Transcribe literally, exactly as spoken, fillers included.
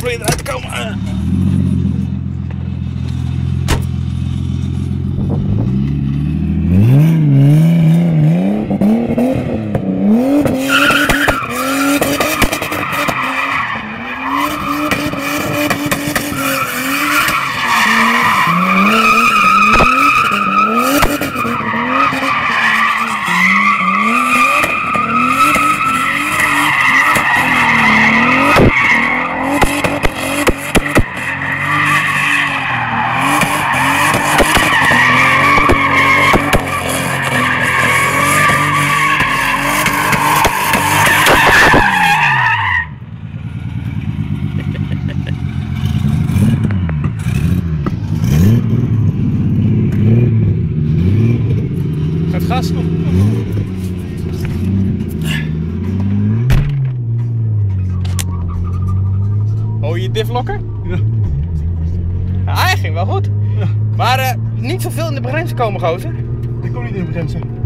probeer eruit te komen. Uh. Gaat gas. Hoor je je difflokker? Ja. Ja, hij ging wel goed. Ja. Maar uh, niet zoveel in de bremsen komen, gozer. Ik kom niet in de bremsen.